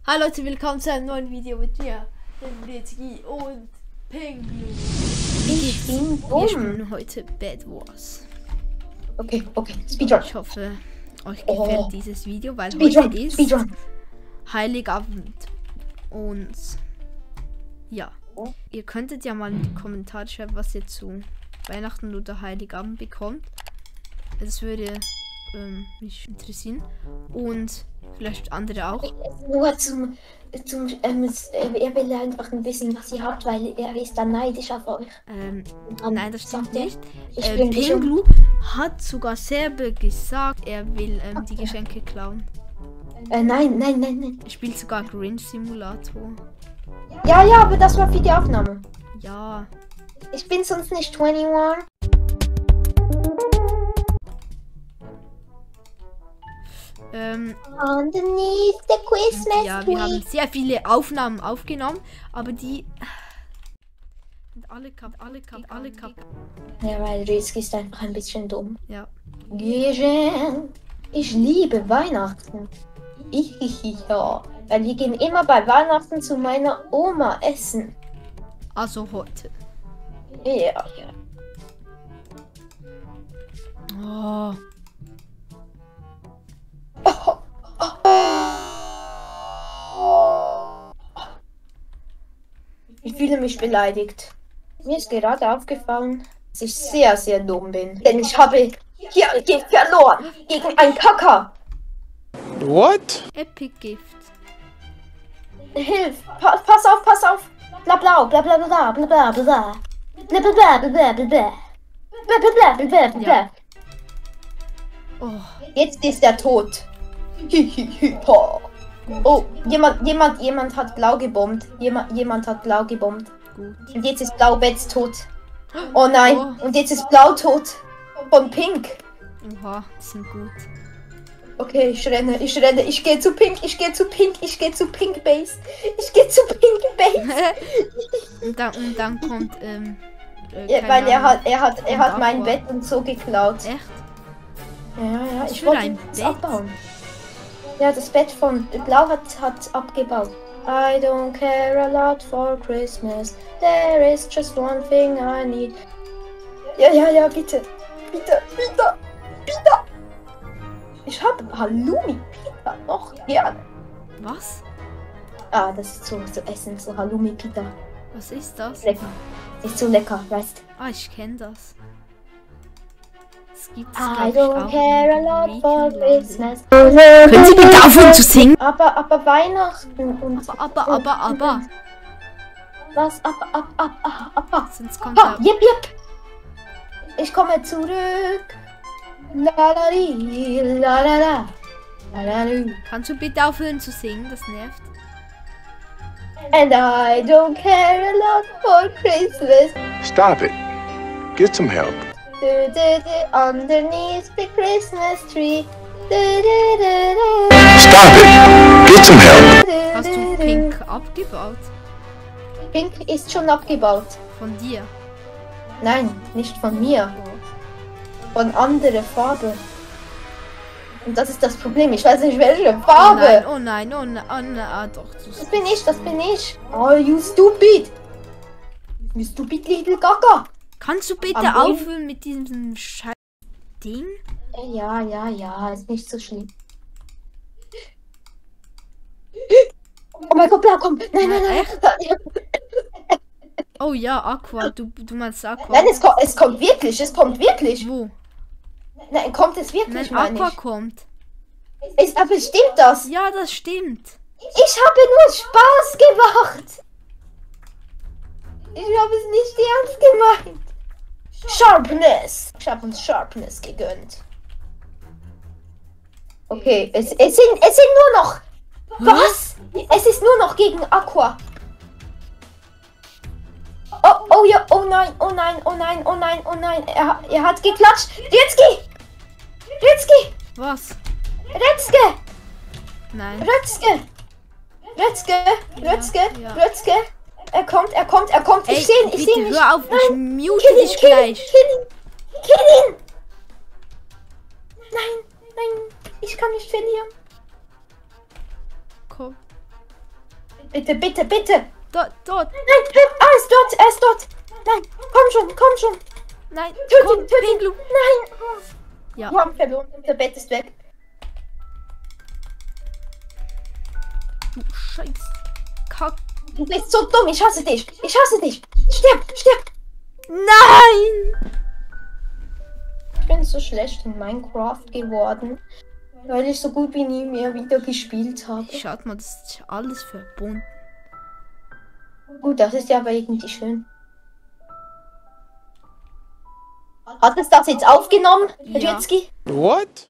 Hallo Leute, willkommen zu einem neuen Video mit mir, dem BTG und Pingu. Ich bin Wir dumm. spielen heute Bed Wars. Okay, Speedrun. Ich hoffe, euch gefällt dieses Video, weil Speedrun, heute ist Speedrun. Heiligabend. Und ja, Oh. ihr könntet ja mal in die Kommentare schreiben, was ihr zu Weihnachten oder Heiligabend bekommt. Das würde mich interessieren. Und vielleicht andere auch. Nur er will einfach ein bisschen, was ihr habt, weil er ist dann neidisch auf euch. Nein, das stimmt sagt er, nicht. ich will nicht Pingu hat sogar selber gesagt, er will die Geschenke klauen. Nein. Er spielt sogar Grinch Simulator. Ja, aber das war für die Aufnahme. Ja. Ich bin sonst nicht 21. Underneath the Christmas Ja, wir haben tree. sehr viele Aufnahmen aufgenommen, aber die sind alle kaputt. Ja, weil Rizky ist einfach ein bisschen dumm. Ja. Ich liebe Weihnachten. Ja, weil wir gehen immer bei Weihnachten zu meiner Oma essen. Also heute. Ja. Oh. Ich fühle mich beleidigt. Mir ist gerade aufgefallen, dass ich sehr, sehr dumm bin. Denn ich habe hier verloren gegen einen Kacker. What? Epic Gift. Hilf! Pass auf! Bla bla bla bla bla bla bla bla bla bla bla bla bla bla bla bla bla. Oh. Jetzt ist er tot. Oh, jemand hat blau gebombt. Jemand hat blau gebombt. Gut. Und jetzt ist Blaubetz tot. Oh nein, Oh. und jetzt ist Blau tot. Von Pink. Oha, die sind gut. Okay, ich renne. Ich gehe zu Pink Base. und dann kommt Ja, keine weil Ahnung. er hat mein Aqua. Bett und so geklaut. Echt? Ja, Was ich für wollte ein es Bett? abbauen. Ja, das Bett von Blau hat abgebaut. I don't care a lot for Christmas. There is just one thing I need. Ja, bitte. Ich habe Halloumi Pita noch gerne. Was? Ah, das ist so zu essen, so Halloumi Pita. Was ist das? Lecker. Ist so lecker, weißt du? Ah, ich kenne das. Das gibt's, I glaub don't ich, care a auch lot in for Griechenland. Christmas. Können Sie bitte aufhören zu singen? Aber Weihnachten und... Aber. Was? Aber. Sonst kommt Ha, er. jep. Ich komme zurück. La la li, la la la. La la lu. Kannst du bitte aufhören zu singen? Das nervt. And I don't care a lot for Christmas. Stop it. Get some help. Underneath the Christmas tree. Stop it. Get some help. Hast du Pink abgebaut? Pink ist schon abgebaut. Von dir? Nein, nicht von mir. Von anderer Farbe. Und das ist das Problem. Ich weiß nicht, welche Farbe. Oh nein. Ah, doch. Das bin ich. Oh, you stupid. You stupid little Gaga. Kannst du bitte Am Boden? aufhören mit diesem scheiß Ding? Ja, ist nicht so schlimm. Oh mein Gott, Blau, komm. Nein. Echt? Oh ja, Aqua. Du meinst Aqua. Nein, es kommt wirklich. Wo? Nein, kommt es wirklich, Nein, meine Aqua ich. kommt. Aber stimmt das? Ja, das stimmt. Ich habe nur Spaß gemacht. Ich habe es nicht ernst gemeint. Sharpness. Ich habe uns Sharpness gegönnt. Okay, es sind nur noch... Was? Es ist nur noch gegen Aqua. Oh ja, oh nein. Er hat geklatscht. Rizky! Was? Retzke! Nein. Rötzke! Ja. Er kommt. Ey, Ich sehe ihn bitte nicht. hör auf, ich mute Kill ihn, dich gleich. Kill ihn! Nein, ich kann nicht verlieren. Komm. Bitte, bitte, bitte. Dort. Nein, er ist dort, er ist dort. Nein, komm schon. Nein, Töte komm, ihn, töte ihn. Pinglu. Nein. Ja. Wir haben verloren, unser Bett ist weg. Du Scheiß. Kack. Du bist so dumm, ich hasse dich. Stirb. Nein! Ich bin so schlecht in Minecraft geworden, weil ich so gut wie nie mehr wieder gespielt habe. Schaut mal, das ist alles verbunden. Gut, das ist ja aber irgendwie schön. Hat es das jetzt aufgenommen, Ja. Ritski? What?